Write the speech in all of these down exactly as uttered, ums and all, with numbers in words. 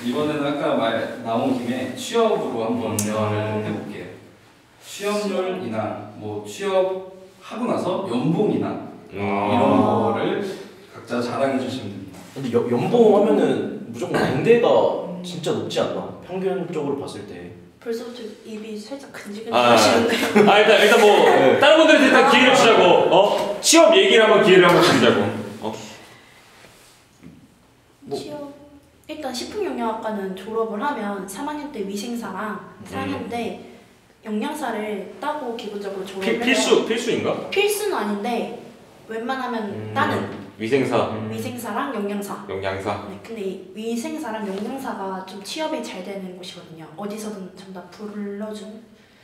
이번에는 아까 말 나온 김에 취업으로 한번 대화를 해볼게요. 취업률 인하, 뭐 취업하고 나서 연봉 인하 음. 이런 거를 각자 자랑해 주시면 됩니다. 근데 여, 연봉 하면은 무조건 공대가 진짜 높지 않나? 평균적으로 봤을 때. 벌써부터 입이 살짝 근질근질 아, 하시는데. 아 일단 일단 뭐 네. 다른 분들한테 일단 기회를 주자고. 어 취업 얘기를 한번 기회를 한번 드리자고. 어. 뭐. 취업 일단 식품영양학과는 졸업을 하면 삼 학년 때 위생사랑 사 학년 때 영양사를 따고 기본적으로 졸업을 피, 해요. 필수 필수인가? 필수는 아닌데 웬만하면 음. 따는 위생사, 음. 위생사랑 영양사. 영양사. 네, 근데 이 위생사랑 영양사가 좀 취업이 잘 되는 곳이거든요. 어디서든 전부 다 불러주는.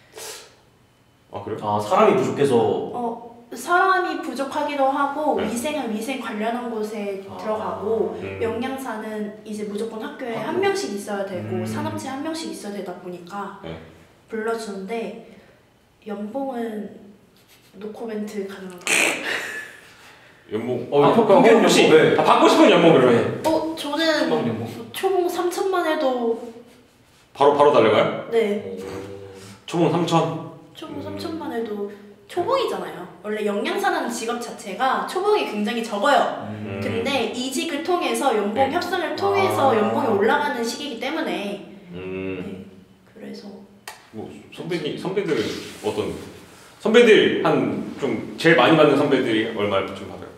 아 그래? 아 사람이 부족해서. 어 사람이 부족하기도 하고 네. 위생은 위생 관련한 곳에 아. 들어가고 음. 영양사는 이제 무조건 학교에 학교. 한 명씩 있어야 되고 음. 산업체 한 명씩 있어야 되다 보니까 네. 불러주는데 연봉은 노코멘트 가능한가요? 연봉. 어, 아, 형, 그럼 형, 혹시 연봉, 네. 아, 받고 싶은 연봉 그러면 어 저는 수박 연봉. 초봉 삼천만 해도 바로 바로 달려가요? 네 초봉 삼천. 초봉 음. 삼천만 해도 초봉이잖아요. 원래 영양사라는 직업 자체가 초봉이 굉장히 적어요. 음. 근데 이직을 통해서 연봉 네. 협상을 통해서 아. 연봉이 올라가는 시기이기 때문에 음. 네, 그래서 뭐 선배님 선배들은 어떤 선배들 한 좀 제일 많이 받는 선배들이 얼마 좀 받아요?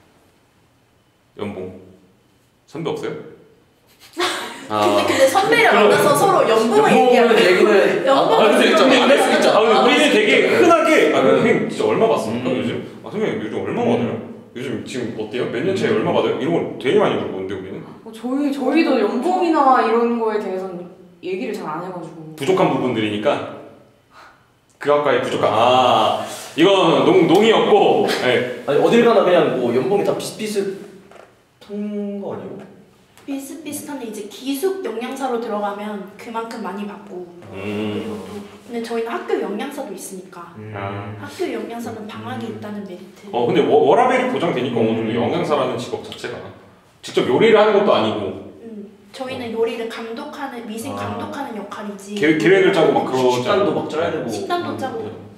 연봉 선배 없어요? 근데 근데 선배를 만나서 서로 연봉을 연봉을 얘기하면 얘기를 연봉을 안 할수 좀 있잖아. 안 할 수 있잖아. 아, 근데 우리는 되게 흔하게 아 네. 선생님 진짜 얼마 받습니까 음. 요즘? 아 선생님 요즘 얼마 받아요? 음. 요즘 지금 어때요? 몇 년 차에 얼마 받아요? 이런 건 되게 많이 물어보는데 우리는 어, 저희 저희도 연봉이나 이런 거에 대해서는 얘기를 잘 안 해가지고. 부족한 부분들이니까 그 학과에 부족한 아 이건 농 농이었고 네. 아니 어딜 가나 그냥 뭐 연봉이 다 비슷비슷한 거 아니에요? 비슷비슷한데 이제 기숙 영양사로 들어가면 그만큼 많이 받고 음. 그리고 또 근데 저희는 학교 영양사도 있으니까 아. 학교 영양사는 방학이 있다는 메리트. 어 근데 워, 워라밸이 보장되니까 어느 정도 영양사라는 직업 자체가 직접 요리를 하는 것도 아니고 음, 저희는 요리를 감독하는 위생 아. 감독하는 역할이지. 계획, 계획을 짜고 막 그러지 식단도 않아요? 막 짜야 되고. 식단도 음. 짜고.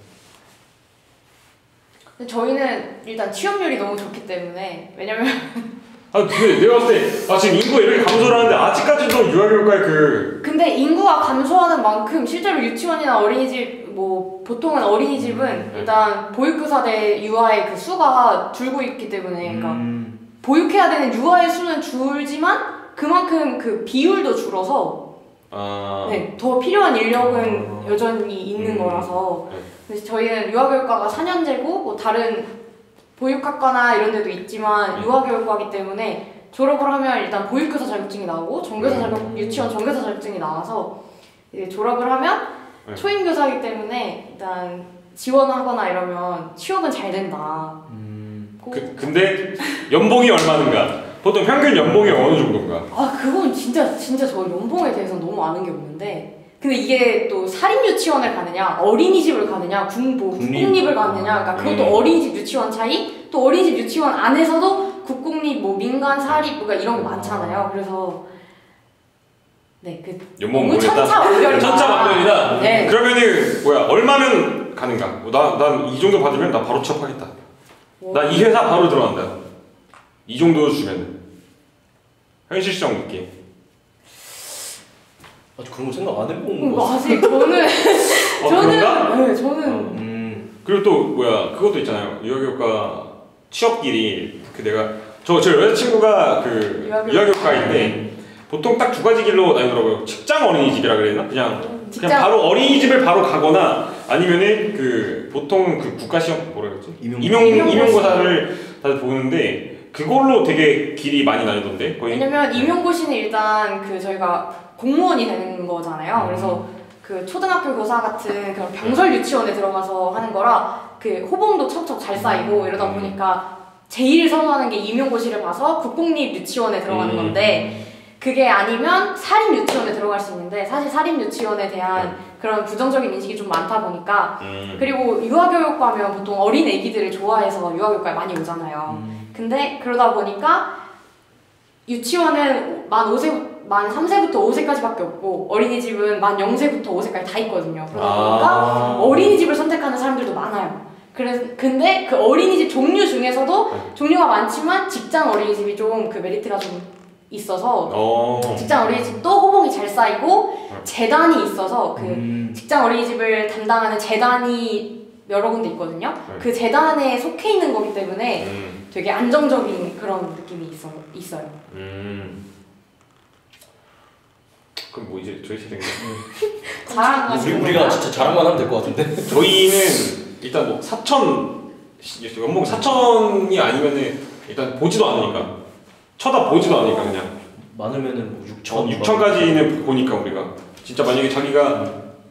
근데 저희는 일단 취업률이 너무 좋기 때문에 왜냐면 아 근데 내가 봤을 때 아 지금 인구 얘를 감소를 하는데 아직까지도 유아교육과의 그 근데 인구가 감소하는 만큼 실제로 유치원이나 어린이집 뭐 보통은 어린이집은 네. 일단 보육교사대 유아의 그 수가 줄고 있기 때문에 그러니까 음. 보육해야 되는 유아의 수는 줄지만 그만큼 그 비율도 줄어서 아 네, 더 필요한 인력은 아. 여전히 있는 음. 거라서 네. 그래서 저희는 유아교육과가 사 년제고 뭐 다른 보육학과나 이런 데도 있지만 음. 유아교육과이기 때문에 졸업을 하면 일단 보육교사 자격증이 나오고 정교사 자격, 음. 유치원 정교사 자격증이 나와서 이제 졸업을 하면 네. 초임교사이기 때문에 일단 지원하거나 이러면 취업은 잘 된다. 음. 고- 그, 근데 연봉이 얼마인가? 보통 평균 연봉이 어느 정도인가? 아 그건 진짜 진짜 저 연봉에 대해서 너무 아는 게 없는데 근데 이게 또 사립 유치원을 가느냐 어린이집을 가느냐 국뭐 국립. 국공립을 가느냐 그러니까 그것도 음. 어린이집 유치원 차이 또 어린이집 유치원 안에서도 국공립 뭐 민간 사립 그러니까 이런 게 많잖아요. 그래서 네그 연봉 너무 모르겠다. 천차만별이다. 천차만별이다. 네. 그러면은 뭐야 얼마면 가는가? 나난 이 정도 받으면 나 바로 취업하겠다. 나 이 회사 바로 들어간다. 이 정도 주면 현실성 느낌. 아직 그런 거 생각 안 해본 음, 거 같아. 아직 저는 어, 저는 그런가? 네 저는 음. 그리고 또 뭐야 그것도 있잖아요. 유아교육과 취업길이 그 내가 저 저 여자친구가 그 유아교육- 유아교육과인데 보통 딱 두 가지 길로 나뉘더라고요. 직장 어린이집이라 그랬나? 그냥 그냥 직장 바로 어린이집을 바로 가거나 아니면은 그 보통 그 국가시험 뭐라 그랬지? 임용- 임용 임용고시. 임용고사를 다들 보는데 그걸로 되게 길이 많이 나뉘던데 거의. 왜냐면 임용고시는 일단 그 저희가 공무원이 되는 거잖아요. 음. 그래서 그 초등학교 교사 같은 그런 병설 유치원에 들어가서 하는 거라 그 호봉도 척척 잘 쌓이고 이러다 음. 보니까 제일 선호하는 게 임용고시를 봐서 국공립 유치원에 들어가는 음. 건데 그게 아니면 사립 유치원에 들어갈 수 있는데 사실 사립 유치원에 대한 그런 부정적인 인식이 좀 많다 보니까 음. 그리고 유아교육과면 보통 어린 애기들을 좋아해서 유아교육과에 많이 오잖아요. 음. 근데 그러다 보니까 유치원은 만 오 세 만 삼 세부터 오 세까지밖에 없고 어린이집은 만 영 세부터 오 세까지 다 있거든요. 그러다 보니까 아. 어린이집을 선택하는 사람들도 많아요. 그래서 근데 그 어린이집 종류 중에서도 종류가 많지만 직장 어린이집이 좀 그 메리트가 좀 있어서 어. 직장 어린이집도 호봉이 잘 쌓이고 재단이 있어서 그 음. 직장 어린이집을 담당하는 재단이 여러 군데 있거든요. 그 재단에 속해 있는 거기 때문에 음. 되게 안정적인 그런 느낌이 있어, 있어요. 음. 그럼 뭐 이제 저희 세대인가? 자랑 우리, 우리가 진짜 자랑만 하면 될 것 같은데. 저희는 일단 뭐 사천 연봉 사천이 아니면은 일단 보지도 않으니까 쳐다 보지도 않으니까 그냥 많으면은 뭐 육천. 육천까지는 보니까 우리가 진짜 만약에 자기가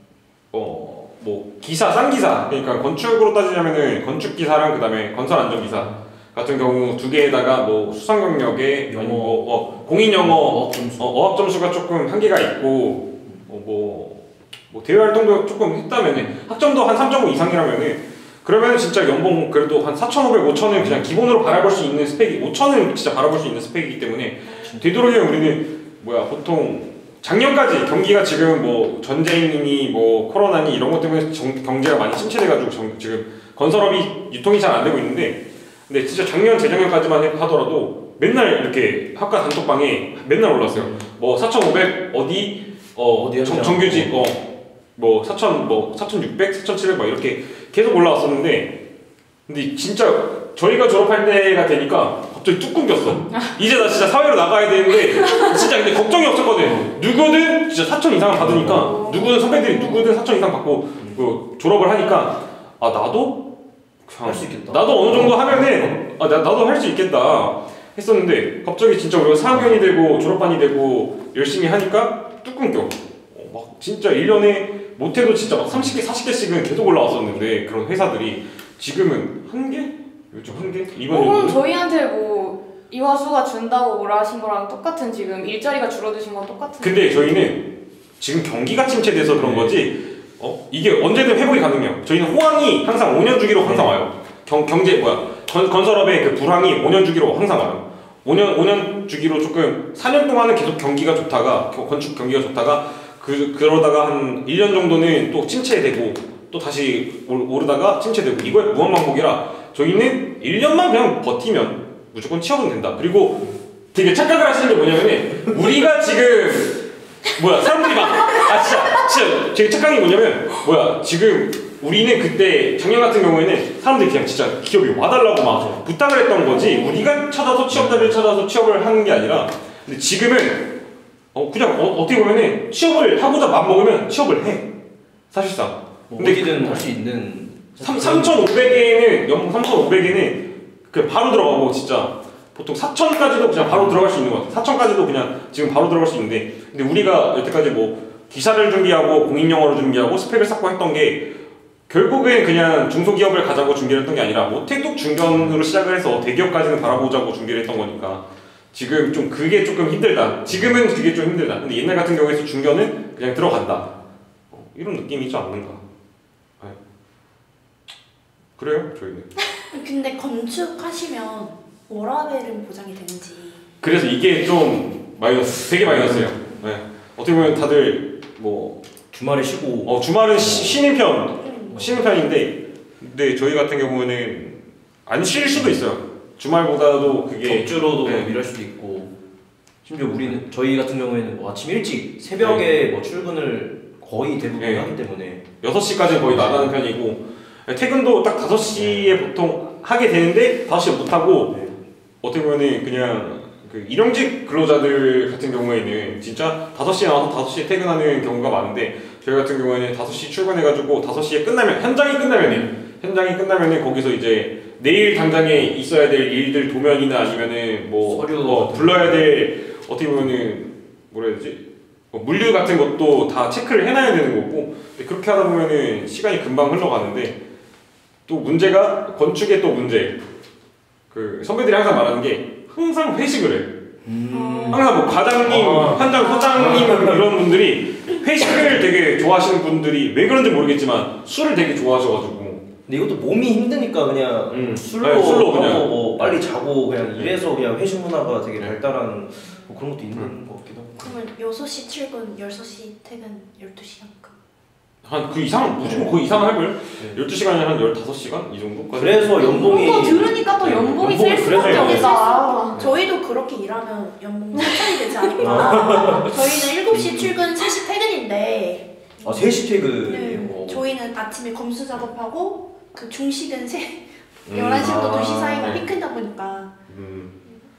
어 뭐 기사 쌍기사 그러니까 건축으로 따지자면은 건축 기사랑 그다음에 건설 안전 기사 같은 경우 두 개에다가 뭐 수상 경력에 영어. 아니 뭐 어, 공인 영어 어학 점수. 어, 어학 점수가 조금 한계가 있고 어, 뭐, 뭐 대외 활동도 조금 했다면은 학점도 한 삼 점 오 이상이라면은 그러면 진짜 연봉 그래도 한 사천오백, 오천은 그냥 기본으로 바라볼 수 있는 스펙이 오천은 진짜 바라볼 수 있는 스펙이기 때문에 되도록이면 우리는 뭐야 보통 작년까지 경기가 지금 뭐 전쟁이니 뭐 코로나니 이런 것 때문에 정, 경제가 많이 침체돼가지고 정, 지금 건설업이 유통이 잘 안 되고 있는데 근데 진짜 작년 재작년까지만 하더라도 맨날 이렇게 학과 단톡방에 맨날 올랐어요. 뭐 사천오백 어디 어 어디 정, 정규직 어 뭐 사천 뭐 사천육백, 사천칠백 막 이렇게 계속 올라왔었는데 근데 진짜 저희가 졸업할 때가 되니까 갑자기 뚝 끊겼어. 이제 나 진짜 사회로 나가야 되는데 진짜 근데 걱정이 없었거든. 누구든 진짜 사천 이상을 받으니까 누구든 선배들이 누구든 사천 이상 받고 그 졸업을 하니까 아 나도 할 수 있겠다. 나도 어느 정도 하면은 아 나, 나도 할 수 있겠다 했었는데 갑자기 진짜 우리가 사 학년이 되고 졸업반이 되고 열심히 하니까 뚝 끊겨. 어, 막 진짜 일 년에 못해도 진짜 막 삼십 개, 사십 개씩은 계속 올라왔었는데 그런 회사들이 지금은 한 개? 요즘 한 개? 이번 어, 그럼 연도는? 저희한테 뭐 이화수가 준다고 뭐라 하신 거랑 똑같은 지금 일자리가 줄어드신 건 똑같은. 근데 저희는 지금 경기가 침체돼서 그런 거지 어 이게 언제든 회복이 가능해요. 저희는 호황이 항상 오 년 주기로 항상 와요. 경, 경제 뭐야 건, 건설업의 그 불황이 오 년 주기로 항상 와요. 오 년, 오 년 주기로 조금 사 년 동안은 계속 경기가 좋다가 겨, 건축 경기가 좋다가 그, 그러다가 한 일 년 정도는 또 침체되고 또 다시 오르다가 침체되고 이거의 무한반복이라 저희는 일 년만 그냥 버티면 무조건 취업은 된다. 그리고 되게 착각을 하시는 게 뭐냐면은 우리가 지금 뭐야 사람들이 막아 진짜 진짜 되게 착각이 뭐냐면 뭐야 지금 우리는 그때 작년 같은 경우에는 사람들이 그냥 진짜 기업이 와달라고 막 부탁을 했던 거지 우리가 찾아서 취업자를 찾아서 취업을 하는 게 아니라 근데 지금은 어 그냥 어, 어떻게 보면은 취업을 하고자 마음먹으면 취업을 해 사실상 뭐 근데 어디든 할 수 있는. 삼천오백에는 연봉 삼천오백에는 그 바로 들어가고 진짜 보통 사천까지도 그냥 바로 들어갈 수 있는 것 같아. 사천까지도 그냥 지금 바로 들어갈 수 있는데 근데 우리가 여태까지 뭐 기사를 준비하고 공인영어를 준비하고 스펙을 쌓고 했던 게 결국엔 그냥 중소기업을 가자고 준비를 했던 게 아니라 모태뚝 중견으로 시작을 해서 대기업까지는 바라보자고 준비를 했던 거니까 지금 좀 그게 조금 힘들다. 지금은 그게 좀 힘들다. 근데 옛날 같은 경우에서 중견은 그냥 들어간다. 어, 이런 느낌이지 않는가. 네. 그래요, 저희는. 근데 건축하시면 워라밸은 보장이 되는지. 그래서 이게 좀 마이너스, 되게 마이너스예요. 네. 어떻게 보면 다들 뭐 주말에 쉬고. 어, 주말은 쉬, 쉬는 편, 음. 쉬는 편인데, 근데 저희 같은 경우는 안 쉴 수도 있어요. 주말보다도 그게 격주로도 네. 일할 수도 있고. 심지어 우리는 저희 같은 경우에는 뭐 아침 일찍 새벽에 뭐 출근을 거의 대부분 네. 하기 때문에 여섯 시까지 거의 나가는 편이고 퇴근도 딱 다섯 시에 보통 하게 되는데 다섯 시에 못하고 네. 어떻게 보면 그냥 그 일용직 근로자들 같은 경우에는 진짜 다섯 시에 나와서 다섯 시에 퇴근하는 경우가 많은데 저희 같은 경우에는 다섯 시 출근해가지고 다섯 시에 끝나면 현장이 끝나면은 현장이 끝나면은 거기서 이제 내일 당장에 있어야 될 일들 도면이나 아니면은 뭐 서류 어, 불러야 될 어떻게 보면은 뭐라 해야 되지 뭐 물류 같은 것도 다 체크를 해놔야 되는 거고 그렇게 하다 보면은 시간이 금방 흘러가는데 또 문제가 건축의 또 문제 그 선배들이 항상 말하는 게 항상 회식을 해. 음. 항상 뭐 과장님, 아. 현장 소장님 이런 분들이 회식을 되게 좋아하시는 분들이 왜 그런지 모르겠지만 술을 되게 좋아하셔가지고 근데 이것도 몸이 힘드니까 그냥 음. 술로, 네, 술로 그냥. 하고 뭐 빨리 자고 그냥 네. 이래서 그냥 회식 문화가 되게 네. 발달한 뭐 그런 것도 있는 음. 것 같기도 하고. 그러면 여섯 시 출근, 열두 시 퇴근, 열두 시간급. 한 그 이상 무조건 그 이상 할걸? 네. 열두 시간이 한 열다섯 시간 이 정도까지. 그래서 연봉이 또 들으니까 또 연봉이 셀 연봉이 수밖에 그래서 없다. 저희도 그렇게 일하면 연봉 삼천이 되지 않을까. 저희는 일곱 시 출근, 세 시 퇴근인데 아 세 시 퇴근. 네, 저희는 아침에 검수 작업하고 그 중식은 세, 음. 열한 시부터 아, 두 시 사이가 네. 피크다 보니까 음.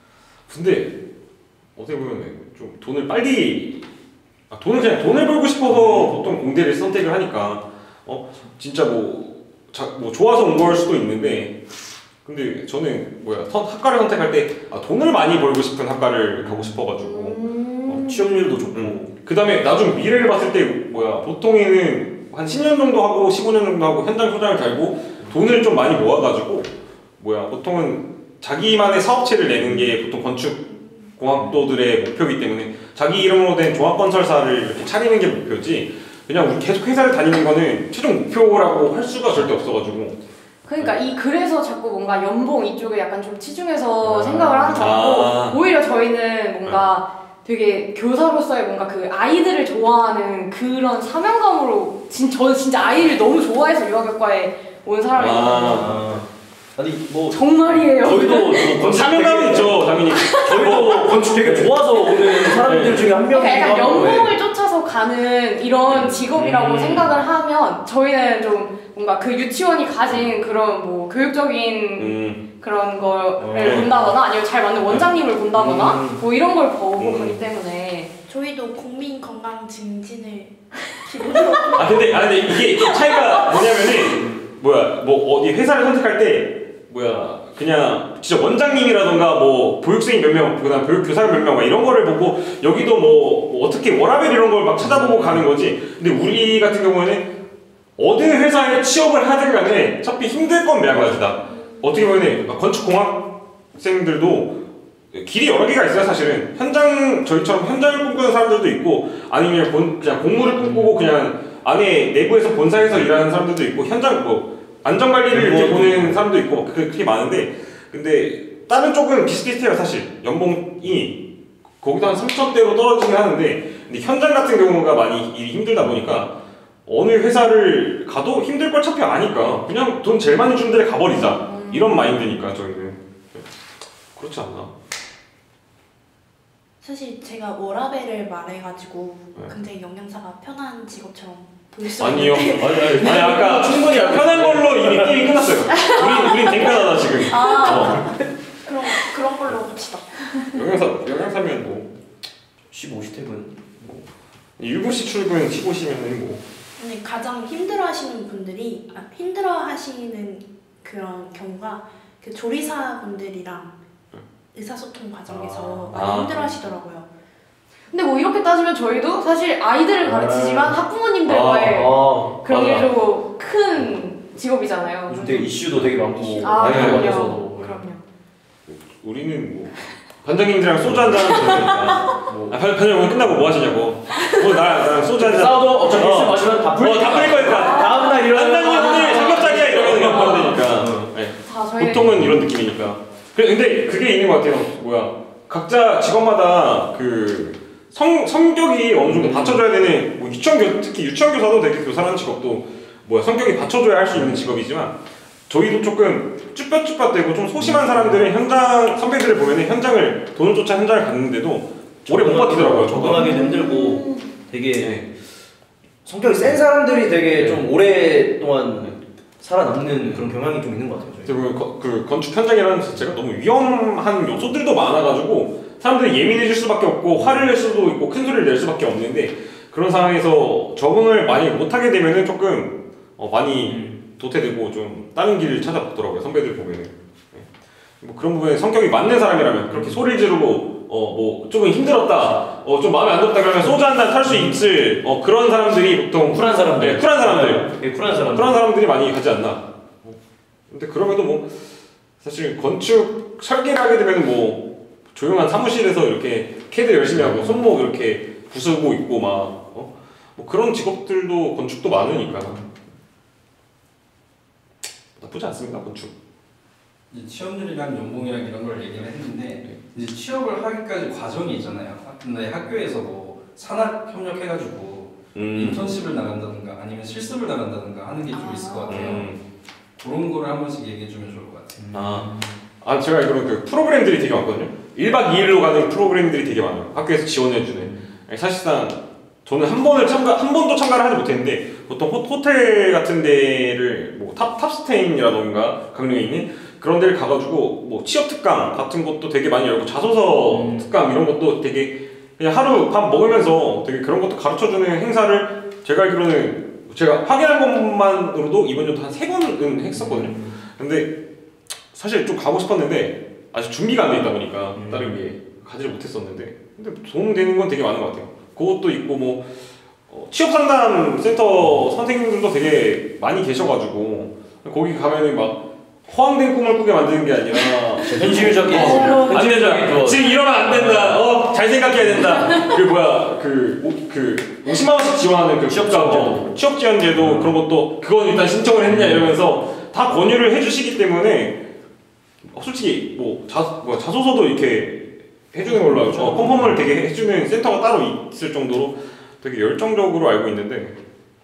근데 어떻게 보면 좀 돈을 빨리 아, 돈을 그냥 돈을 벌고 싶어서 보통 공대를 선택을 하니까 어 진짜 뭐, 자, 뭐 좋아서 온 걸 수도 있는데 근데 저는 뭐야 선, 학과를 선택할 때 아, 돈을 많이 벌고 싶은 학과를 가고 싶어가지고 음. 취업률도 좋고. 음. 그 다음에 나중 미래를 봤을 때 뭐야 보통에는 한 십 년 정도 하고 십오 년 정도 하고 현장 소장을 달고 돈을 좀 많이 모아가지고 뭐야 보통은 자기만의 사업체를 내는 게 보통 건축 공학도들의 목표이기 때문에 자기 이름으로 된 종합건설사를 이렇게 차리는 게 목표지 그냥 우리 계속 회사를 다니는 거는 최종 목표라고 할 수가 절대 없어가지고 그러니까 이 그래서 자꾸 뭔가 연봉 이쪽에 약간 좀 치중해서 아. 생각을 하는 것 같고 아. 오히려 저희는 뭔가 되게 교사로서의 뭔가 그 아이들을 좋아하는 그런 사명감으로 진 저는 진짜 아이를 너무 좋아해서 유아교과에 온 사람이거든요. 아. 아니 뭐 정말이에요. 저희도 뭐 건축 사명감은 되게- 있죠 당연히. 저희도 건축 되게 좋아서 오는 사람들 중에 한 명이기도 그러니까 약간 하고. 연봉을 쫓아서 가는 이런 직업이라고 음. 생각을 하면 저희는 좀 뭔가 그 유치원이 가진 그런 뭐 교육적인 음. 그런 거를 어. 본다거나 아니면 잘 맞는 원장님을 본다거나 음. 뭐 이런 걸 보고 음. 가기 때문에 저희도 국민 건강 증진을 기본으로 아 근데 아 근데 이게 좀 차이가 뭐냐면은 뭐야 뭐 어디 회사를 선택할 때 뭐야 그냥 진짜 원장님이라던가 뭐 보육생이 몇 명, 그다음 보육 교사 몇 명 이런 거를 보고 여기도 뭐, 뭐 어떻게 워라밸 이런 걸 막 찾아보고 가는 거지. 근데 우리 같은 경우에는 어느 회사에 취업을 하든 간에 어차피 힘들 건 매한가지다. 어떻게 보면 건축 공학생들도 길이 여러 개가 있어요 사실은. 현장 저희처럼 현장을 꿈꾸는 사람들도 있고 아니면 본, 그냥 공무를 꿈꾸고 그냥 안에 내부에서 본사에서 일하는 사람들도 있고 현장 뭐 안전관리를 이렇게 보는 사람도 있고 막 그게 그렇게 많은데 근데 다른 쪽은 비슷비슷해요 사실. 연봉이 거기도 한 삼천대로 떨어지긴 하는데 근데 현장 같은 경우가 많이 일이 힘들다 보니까 어느 회사를 가도 힘들 걸 어차피 아니까 그냥 돈 제일 많이 주는 데를 가버리자 이런 마인드니까 저희는. 그렇지 않나? 사실 제가 워라밸을 말해가지고 네. 굉장히 영양사가 편한 직업처럼 보일 수 아니요. 있는데 아니 아니 아니 아까 충분히 편한 걸로 이미 게임이 끝났어요. 우린 우린 댕가다 지금. 아 그런 그런 걸로 봅시다. 영양사 영양사면 뭐 십오 시 퇴근. 일곱 시 출근 십오 시면은 뭐 근데 가장 힘들어하시는 분들이 아, 힘들어하시는 그런 경우가 그 조리사분들이랑 의사소통 과정에서 아. 많이 아. 힘들어하시더라고요. 근데 뭐 이렇게 따지면 저희도 사실 아이들을 가르치지만 아. 학부모님들과의 아, 그런 게 맞아. 좀 큰 직업이잖아요. 요즘 되게 이슈도 되게 많고. 아 네, 그럼요. 관련해서도. 그럼요. 우리는 뭐 반장님들이랑 소주 한잔 하면 되니까. 뭐. 아 반- 반장 오늘 끝나고 뭐 하시냐고. 오늘 나랑 나랑 소주 한잔. 싸워도 어차피 어. 술 마시면 다 풀리니까. 어다 풀릴 거니까. 다음 날 일어나면 반장님 오늘 삼겹살이야 이러면 그냥 바로 되니까. 어. 네. 자 저희는 보통은 이런 느낌이니까. 그- 근데 그게 있는 것 같아요. 뭐야 각자 직업마다 그 성, 성격이 어느 정도 받쳐줘야 되는 뭐 유치원 교 특히 유치원 교사도 되게 교사라는 직업도 뭐야 성격이 받쳐줘야 할 수 있는 직업이지만 저희도 조금 쭈뼛쭈뼛되고 좀 소심한 사람들은 현장 선배들을 보면은 현장을 돈을 쫓아 현장을 갔는데도 오래 못 버티더라고요. 적응하기 힘들고 되게 네. 성격이 센 사람들이 되게 좀 오랫동안 살아남는 그런 경향이 좀 있는 것 같아요. 저희. 그리고 거- 그 건축 현장이라는 자체가 너무 위험한 요소들도 많아가지고 사람들이 예민해질 수밖에 없고 화를 낼 수도 있고 큰 소리를 낼 수밖에 없는데 그런 상황에서 적응을 많이 못하게 되면은 조금 어, 많이 도태되고 좀 다른 길을 찾아보더라고요 선배들 보면은. 네. 뭐 그런 부분에 성격이 맞는 사람이라면 그렇게 소리를 지르고 어 뭐 조금 힘들었다 어 좀 마음에 안 들었다 그러면 소주 한 잔 탈 수 있을 어 그런 사람들이 보통 쿨한 사람들. 네, 쿨한 사람들 되게 쿨한 사람들. 그런 사람들이 많이 가지 않나. 근데 그럼에도 뭐 사실 건축 설계를 하게 되면 뭐 조용한 사무실에서 이렇게 캐드 열심히 하고 손목 이렇게 부수고 있고 막 어? 뭐 그런 직업들도 건축도 많으니까. 나쁘지 않습니다. 건축. 이제 취업률이랑 연봉이랑 이런 걸 얘기를 했는데 이제 취업을 하기까지 과정이 있잖아요. 근데 학교에서 뭐 산학 협력해가지고 음. 인턴십을 나간다든가 아니면 실습을 나간다든가 하는 게 좀 아. 있을 것 같아요. 음. 그런 거를 한 번씩 얘기해주면 좋을 것 같아요. 아, 아 제가 알기로는 그 프로그램들이 되게 많거든요. 일 박 이 일로 가는 프로그램들이 되게 많아요. 학교에서 지원해주는. 사실상 저는 한 번을 참가 한 번도 참가를 하지 못했는데 보통 호, 호텔 같은 데를 뭐 탑 탑스테인이라던가 강릉에 있는 그런 데를 가가지고 뭐 취업 특강 같은 것도 되게 많이 열고 자소서 음. 특강 이런 것도 되게 그냥 하루 밥 먹으면서 되게 그런 것도 가르쳐주는 행사를 제가 알기로는 제가 확인한 것만으로도 이번 연도 한 세 번은 했었거든요. 근데 사실 좀 가고 싶었는데 아직 준비가 안 돼 있다 보니까 음. 다른 게 가지를 못했었는데 근데 도움되는 건 되게 많은 것 같아요. 그것도 있고 뭐 어, 취업상담 센터 선생님들도 되게 많이 계셔가지고 거기 가면은 막 허황된 꿈을 꾸게 만드는 게 아니라 현실적인 어, 안 현실적인 된다. 그거. 지금 이러면 안 된다. 어, 잘 생각해야 된다. 그 뭐야 그, 오, 그 오십만 원씩 지원하는 그 취업 국가, 지원제도. 어, 취업 지원제도 그런 것도 그건 일단 신청을 했냐 이러면서 다 권유를 해주시기 때문에 어, 솔직히 뭐, 자, 뭐 자소서도 이렇게 해주는 걸로 알고 어, 컨펌을 되게 해주는 센터가 따로 있을 정도로 되게 열정적으로 알고 있는데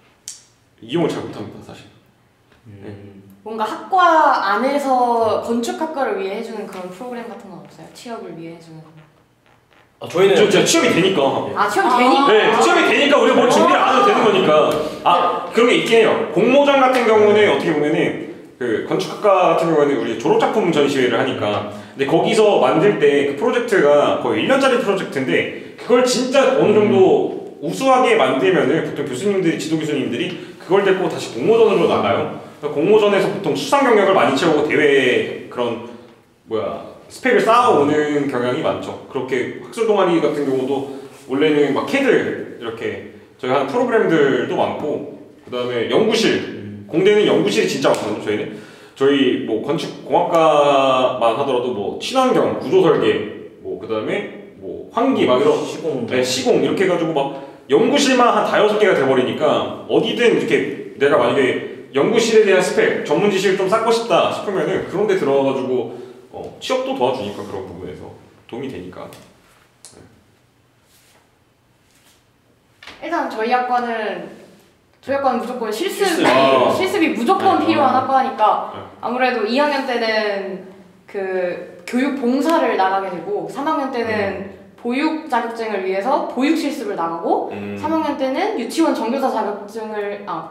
이용을 잘 못합니다 사실. 음. 뭔가 학과 안에서 건축학과를 위해 해주는 그런 프로그램 같은 건 없어요? 취업을 위해 해주는 거. 아, 저희는 저, 저 취업이 되니까. 아 취업 아. 되니까? 네, 취업이 되니까 우리가 뭘 준비를 안 해도 되는 거니까. 아, 그런 게 있긴 해요. 공모전 같은 경우는 어떻게 보면은 그 건축학과 같은 경우에는 우리 졸업작품 전시회를 하니까 근데 거기서 만들 때 그 프로젝트가 거의 일 년짜리 프로젝트인데 그걸 진짜 어느 정도 우수하게 만들면은 보통 교수님들이, 지도 교수님들이 그걸 데리고 다시 공모전으로 나가요. 그러니까 공모전에서 보통 수상 경력을 많이 채우고 대회 그런 뭐야 스펙을 쌓아오는 경향이 많죠. 그렇게 학술 동아리 같은 경우도 원래는 막 캐들 이렇게 저희 하는 프로그램들도 많고 그 다음에 연구실 공대는 연구실이 진짜 많거든요. 저희는 저희 뭐 건축 공학과만 하더라도 뭐 친환경 구조 설계 뭐 그 다음에 뭐 환기 막 이런 시공 네, 시공 이렇게 해가지고 막 연구실만 한 다여섯 개가 돼버리니까 어디든 이렇게 내가 만약에 연구실에 대한 스펙 전문 지식을 좀 쌓고 싶다 싶으면은 그런 데 들어가가지고 어, 취업도 도와주니까 그런 부분에서 도움이 되니까. 일단 저희 학과는 저희 학과는 무조건 실습이 실습. 아. 실습이 무조건 네. 필요한 학과니까 네. 아무래도 이 학년 때는 그 교육 봉사를 나가게 되고 삼 학년 때는 보육 자격증을 위해서 보육 실습을 나가고 음. 삼 학년 때는 유치원 정교사 자격증을 아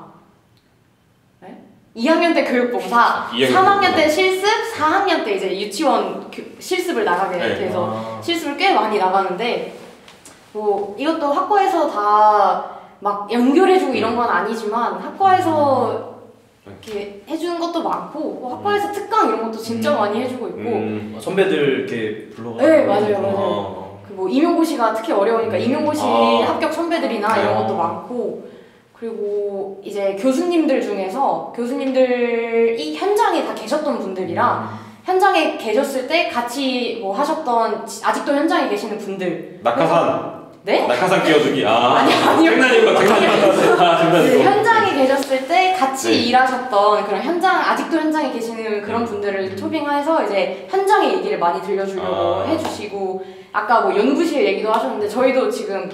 네? 이 학년 때 교육봉사, 이 학년 삼 학년 때 때 실습, 사 학년 때 이제 유치원 교, 실습을 나가게 네. 돼서 아. 실습을 꽤 많이 나가는데 뭐 이것도 학과에서 다 막 연결해주고 이런 건 아니지만 학과에서 이렇게 해주는 것도 많고 뭐 학과에서 특강 이런 것도 진짜 음. 많이 해주고 있고 음. 선배들 이렇게 불러가지고 네, 맞아요, 맞아요. 어. 그 뭐 임용고시가 특히 어려우니까 음. 임용고시 아. 합격 선배들이나 이런 아. 것도 많고 그리고 이제 교수님들 중에서 교수님들이 현장에 다 계셨던 분들이라 현장에 계셨을 때 같이 뭐 하셨던 아직도 현장에 계시는 분들 낙하산. 네? 낙하산 끼워주기. 아. 아니, 아니요. 장난이고 장난이고. 아, 그 장난이고. 현장에 계셨을 때 같이 네. 일하셨던 그런 현장 아직도 현장에 계시는 그런 음. 분들을 초빙해서 이제 현장의 얘기를 많이 들려주려고 아. 해주시고 아까 뭐 연구실 얘기도 하셨는데 저희도 지금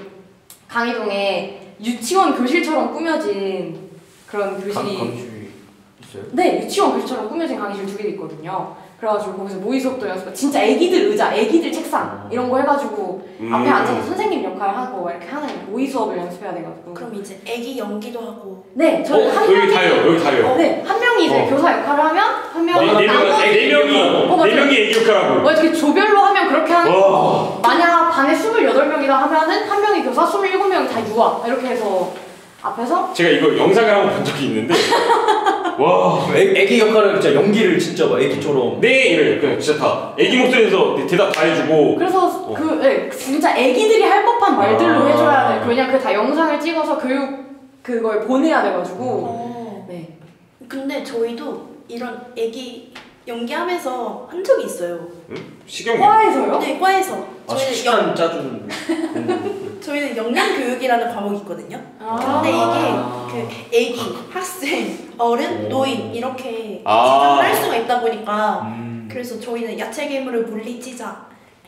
강의동에 유치원 교실처럼 꾸며진 그런 교실이 강의실이 있어요? 네 유치원 교실처럼 꾸며진 강의실 두 개 있거든요. 그래가지고 거기서 모의 수업도 연습 진짜 애기들 의자, 애기들 책상 이런 거 해가지고 음. 앞에 앉아서 선생님 역할 하고 이렇게 하는 모의 수업을 연습해야 돼가지고 그럼 이제 애기 연기도 하고 네, 저희 어, 한 여기 명이 다요. 여기 다요. 네, 한 명이 이제 어. 교사 역할을 하면 한 명이 네, 네 명이 나머지- 네 명이 어, 맞아요. 네 명이 애기 역할하고. 뭐 이렇게 조별로 하면 그렇게 하는 와. 만약 반에 스물여덟 명이다 하면은 한 명이 교사, 스물일곱 명이 다 유아 이렇게 해서 앞에서 제가 이거 영상을 한번 본 적이 있는데 와. 애, 애기 역할을 진짜 연기를 진짜 막 애기처럼 네 이래 그냥 진짜 다 애기 목소리에서 대답 다 해주고. 그래서 어. 그 네, 진짜 애기들이 할 법한 말들로 아. 해줘야 돼. 왜냐 그 다 영상을 찍어서 교육 그걸 보내야 돼가지고 어. 네. 근데 저희도 이런 애기 연기하면서 한 적이 있어요. 식용. 과에서요? 네, 과에서. 아, 저희는, 식단 짜주는. 영, 저희는 영양교육이라는 과목이 있거든요. 아. 근데 아. 이게 그 애기, 학생, 어른, 오. 노인 이렇게 아. 지정을 할 수가 있다 보니까 음. 그래서 저희는 야채 괴물을 물리치자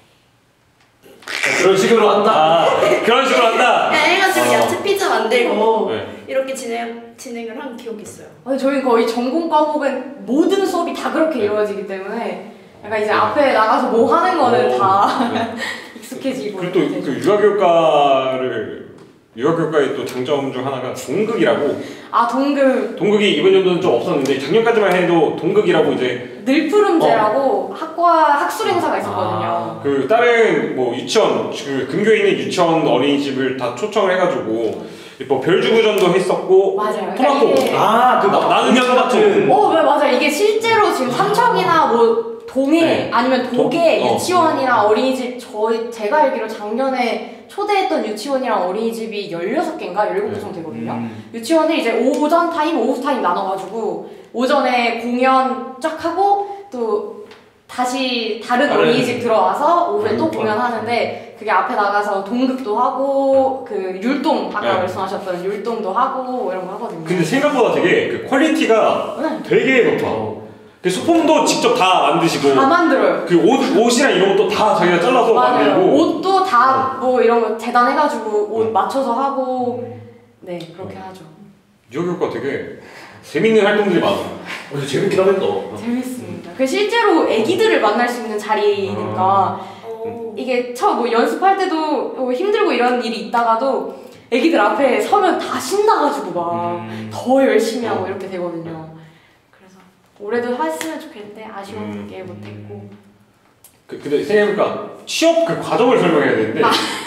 그런 식으로 한다. 아 그런 식으로 한다. 해가지고 어. 야채 피자 만들고 네. 이렇게 진행, 진행을 한 기억이 있어요. 아니, 저희 거의 전공 과목은 모든 수업이 다 그렇게 네. 이루어지기 때문에 약간 이제 앞에 나가서 뭐 하는 거는 오. 다 네. 익숙해지고. 그리고 또 이렇게 그 유아교육과를 유아교육과의 또 장점 중 하나가 동극이라고. 아, 동급 동극이 이번 연도는 좀 없었는데 작년까지만 해도 동극이라고 이제 늘푸름제라고 학과 학술 행사가 있었거든요. 아. 그 다른 뭐 유치원 그 근교에 있는 유치원 어린이집을 다 초청을 해가지고 뭐 별주구전도 했었고 맞아요. 토마토. 그러니까 이게- 아, 그 나- 나는 음향 같은. 어, 네, 맞아요. 이게 실제로 지금 삼척이나 뭐 동해 네. 아니면 독해 도- 어. 유치원이랑 어린이집 저희 제가 알기로 작년에 초대했던 유치원이랑 어린이집이 열여섯 개인가 열일곱 개 정도 되거든요. 음. 유치원을 이제 오전 타임, 오후 타임 나눠가지고 오전에 공연 쫙 하고 또 다시 다른 다른- 어린이집 들어와서 오후에 또 음, 공연하는데 그게 앞에 나가서 동극도 하고 그 율동 아까 네. 말씀하셨던 율동도 하고 이런 거 하거든요. 근데 생각보다 되게 그 퀄리티가 네. 되게 높아. 어. 그 소품도 직접 다 만드시고 다 만들어요. 그 옷, 옷이랑 이런 것도 다 자기가 잘라서 맞아요. 만들고 옷도 다 뭐 이런 거 재단해가지고 옷 음. 맞춰서 하고 네 그렇게 하죠. 유아교육과 되게 재밌는 활동들이 많아. 어, 근데 재밌긴 하겠다. 재밌습니다. 그 실제로 애기들을 만날 수 있는 자리니까 어, 이게 처음 뭐 연습할 때도 뭐 힘들고 이런 일이 있다가도 애기들 앞에 서면 다 신나가지고 막 더 음. 열심히 하고 이렇게 되거든요. 그래서 올해도 했으면 좋겠는데 아쉬운 음. 게 못했고. 그, 근데 생각해보니까 취업 그 과정을 설명해야 되는데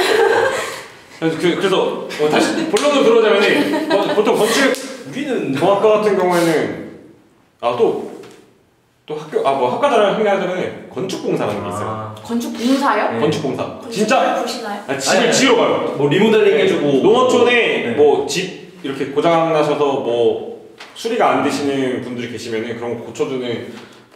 그래서, 그, 그래서 어, 다시 본론으로 들어오자면 어, 보통 건축 우리는 공학과 같은 경우에는 아 또 또 학교 아 뭐 학과 자랑 하자면 건축공사라는 게 있어요. 아, 건축 공사요? 네. 건축공사 진짜 건축을 보시나요? 아, 집을 아니, 지으러 가요. 뭐 리모델링 해주고 농어촌에 네. 뭐 집 이렇게 고장 나셔서 뭐 수리가 안 되시는 분들이 계시면은 그런 거 고쳐주는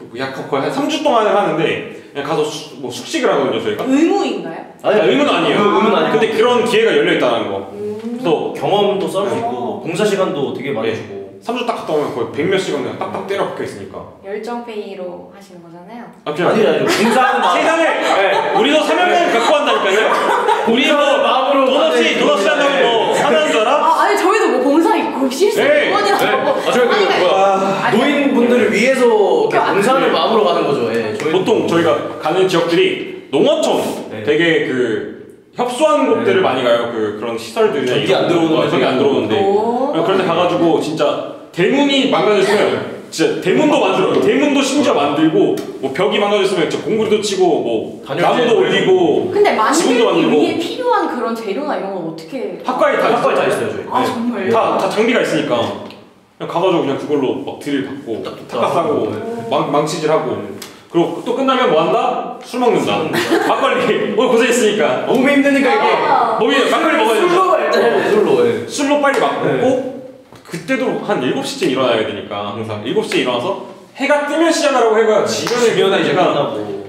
약 거의 한 삼 주 동안을 하는데 그냥 가서 수, 뭐 숙식을 하거든요 저희가. 의무인가요? 아니 의무는 아니에요. 의무- 의무는 아니고. 근데 그런 기회가 열려 있다는 거. 음. 그래서 경험도 썰 수 어. 있고 봉사 시간도 되게 많이 네. 주고. 삼 주 딱 갔다 오면 거의 백몇 시간 그냥 딱딱 때려 박혀 있으니까. 열정 페이로 하시는 거잖아요. 아 그냥 아니 아니 봉사하는 마음. 세상을 네, 우리도 사명감을 갖고 한다니까요. 우리 뭐 마음으로 돈 없이 가는 돈 없이 한다고 뭐 하는 줄 알아? 아 아니 저희도 뭐 봉사 있고 실수 네. 원이라고. 아 저희 그 뭐야 아니, 노인분들을 위해서 이렇게 아, 봉사하는 네. 마음으로 가는 거죠. 예. 저희 보통 저희가 가는 지역들이 농어촌 네. 되게 그 협소한 곳들을 네. 많이 가요. 그 그런 시설들이 전기 안 들어오는 어, 전기 안 들어오는데 오. 그런데 가가지고 진짜 대문이 망가졌으면 진짜 대문도 만들어요. 대문도 심지어 만들고 뭐 벽이 망가졌으면 진짜 공구리도 치고 뭐 단열재 나무도 올리고 근데 지붕도 만들기 만들고. 위해 필요한 그런 재료나 이런 건 어떻게? 학과에 다 학과에 다 있어요 저희. 아 네. 정말요? 다, 다 장비가 있으니까 그냥 가가지고 그냥 그걸로 막 드릴 받고 뚝딱 탁가 싸고 네. 망, 망치질하고 그리고 또 끝나면 뭐 한다? 술 먹는다. 술 먹는다. 막걸리 오늘 고생했으니까 너무 힘드니까 아. 몸이 막걸리 먹어야 돼. 술로 일단 해야 돼 술로. 예. 술로 빨리 막 네. 먹고 그때도 한 일곱 시쯤 일어나야 되니까 항상 일곱 시에 일어나서 해가 뜨면 시작하라고 해가 지면에 지면에 이제 되니까 끝나고.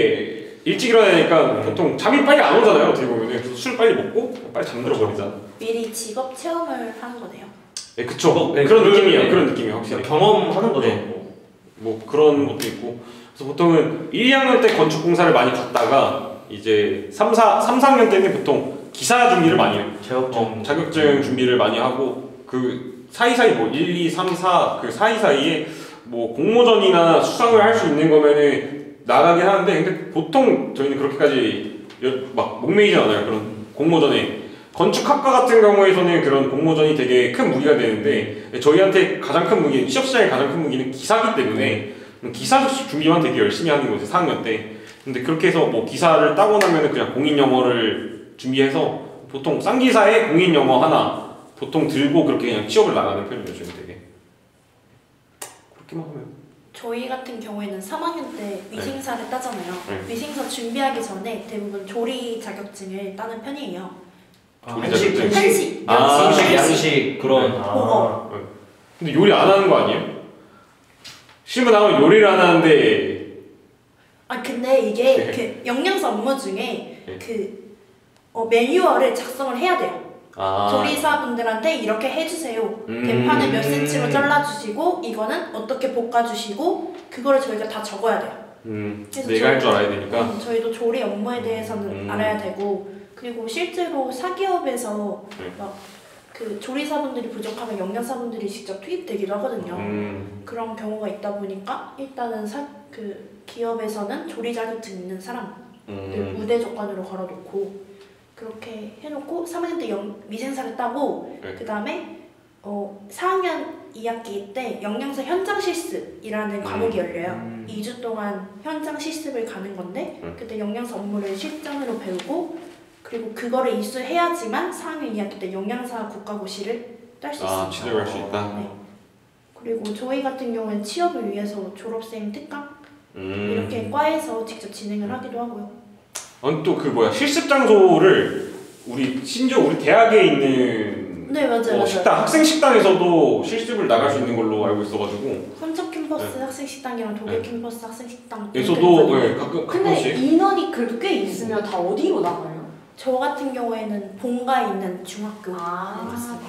그게 일찍 일어나야 되니까 보통 잠이 빨리 안 오잖아요 어떻게 보면. 그래서 술 빨리 먹고 빨리 잠들어 버리자. 미리 직업 체험을 하는 거네요. 네 그쵸. 그거, 네, 그런 그- 느낌이에요. 네. 그런 느낌이에요 확실히. 경험하는 거죠. 네. 뭐 그런 것도 있고 그래서 보통은 일, 이 학년 때 건축공사를 많이 갔다가 이제 삼, 사, 삼, 사 학년 때는 보통 기사 준비를 많이 해요. 자격증. 어, 자격증 준비를 많이 하고 그 사이사이 뭐 일, 이, 삼, 사 그 사이사이에 뭐 공모전이나 수상을 할 수 있는 거면은 나가긴 하는데 근데 보통 저희는 그렇게까지 여- 막 목매이진 않아요. 그런 공모전에. 건축학과 같은 경우에서는 그런 공모전이 되게 큰 무기가 되는데 저희한테 가장 큰 무기, 취업시장의 가장 큰 무기는 기사기 때문에 기사 준비만 되게 열심히 하는 거죠 사 학년 때. 근데 그렇게 해서 뭐 기사를 따고 나면은 그냥 공인 영어를 준비해서 보통 쌍기사에 공인 영어 하나 보통 들고 그렇게 그냥 취업을 나가는 편이에요 저희 되게. 그렇게만 하면. 저희 같은 경우에는 삼 학년 때 위생사를 따잖아요. 네. 위생사 준비하기 전에 대부분 조리 자격증을 따는 편이에요. 아, 조리 한식, 자격증. 한식, 한식, 아, 한식, 양식, 양식 그런. 네. 아. 그거. 근데 요리 안 하는 거 아니에요? 신문 나오면 요리를 안 하는데 아 근데 이게 네. 그 영양사 업무 중에 네. 그 어, 매뉴얼을 작성을 해야 돼요. 아 조리사분들한테 이렇게 해주세요. 음. 대파는 몇 센치로 잘라주시고 이거는 어떻게 볶아주시고 그거를 저희가 다 적어야 돼요. 음, 그래서 내가 할 저희- 줄 알아야 되니까 음, 저희도 조리 업무에 대해서는 음. 알아야 되고 그리고 실제로 사기업에서 네. 막 그 조리사분들이 부족하면 영양사분들이 직접 투입되기도 하거든요. 음, 그런 경우가 있다 보니까 일단은 사, 그 기업에서는 조리 자격증 있는 사람들 음. 우대 조건으로 걸어놓고 그렇게 해놓고 삼 학년 때 영, 위생사를 따고 네. 그 다음에 어, 사 학년 이 학기 때 영양사 현장 실습이라는 음. 과목이 열려요. 음. 이 주 동안 현장 실습을 가는 건데 음. 그때 영양사 업무를 실전으로 배우고 그리고 그거를 이수해야지만 사 학년 이 학기 때 영양사 국가고시를 딸 수 아 있습니다. 취득할 수 있다. 네. 그리고 저희 같은 경우는 취업을 위해서 졸업생 특강 음. 이렇게 과에서 직접 진행을 하기도 하고요. 아니 또그 뭐야 실습 장소를 우리 심지어 우리 대학에 있는 네 맞아요. 어, 맞아요. 식당 학생 식당에서도 실습을 나갈 수 있는 걸로 알고 있어가지고 헌접 캠퍼스 네. 학생 식당이랑 독일 네. 캠퍼스 학생 식당 에서도 네, 가끔 근데 가끔씩 인원이 그래도 꽤 있으면 다 어디로 나가요? 저 같은 경우에는 본가에 있는 중학교 아, 나갔습니다.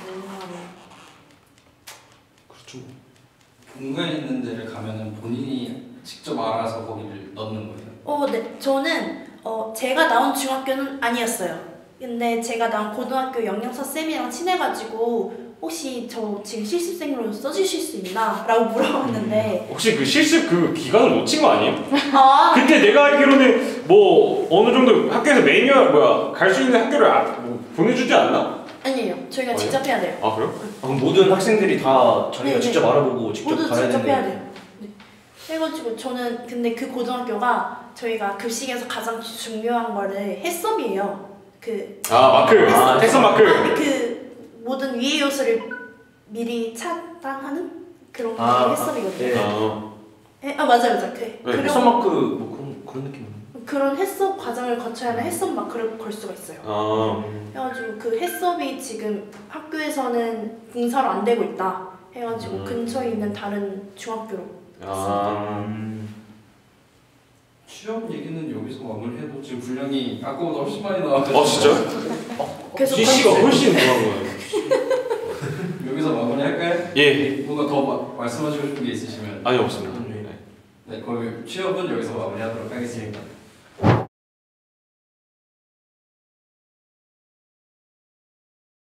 그렇죠. 본가에 있는 데를 가면은 본인이 직접 알아서 거기를 넣는 거예요. 어, 네. 저는 어, 제가 나온 중학교는 아니었어요. 근데 제가 나온 고등학교 영양사 쌤이랑 친해가지고 혹시 저 지금 실습생으로 써주실 수 있나? 라고 물어봤는데 혹시 그 실습 그 기간을 놓친 거 아니에요? 아 그때 내가 알기로는 뭐 어느 정도 학교에서 매뉴얼 뭐야 갈 수 있는 학교를 아, 뭐 보내주지 않나? 아니에요. 저희가 아니요? 직접 해야 돼요. 아 그래요? 아, 그럼 모든 학생들이 다 자기가 네, 직접 네. 알아보고 직접 모두 가야 직접 되는 해야 돼요. 네. 해가지고 저는 근데 그 고등학교가 저희가 급식에서 가장 중요한 거를 해썹이에요. 그 아 마크 아, 택선 마크 그 모든 위의 요소를 미리 차단하는 그런 게 아, 해썹이거든요. 네. 아, 예, 아 맞아요, 맞아요. 그, 그런 해썹마크 뭐 그런 그런 느낌. 그런 해썹 과정을 거쳐야만 해썹 마크를 걸 수가 있어요. 아 해가지고 그 해썹이 지금 학교에서는 공사로 안 되고 있다. 해가지고 음. 근처에 있는 다른 중학교로. 아. 음. 취업 얘기는 여기서 마무리해도 지금 분량이 아까보다 훨씬 많이 나와가지고 어 진짜요? 계속 지시가 가주세요. 훨씬 늘어난 거예요. 여기서 마무리할까요? 예. 뭔가 더 마, 말씀하시고 싶은 게 있으시면 아니 없습니다. 네, 그럼 취업은 여기서 마무리하도록 하겠습니다.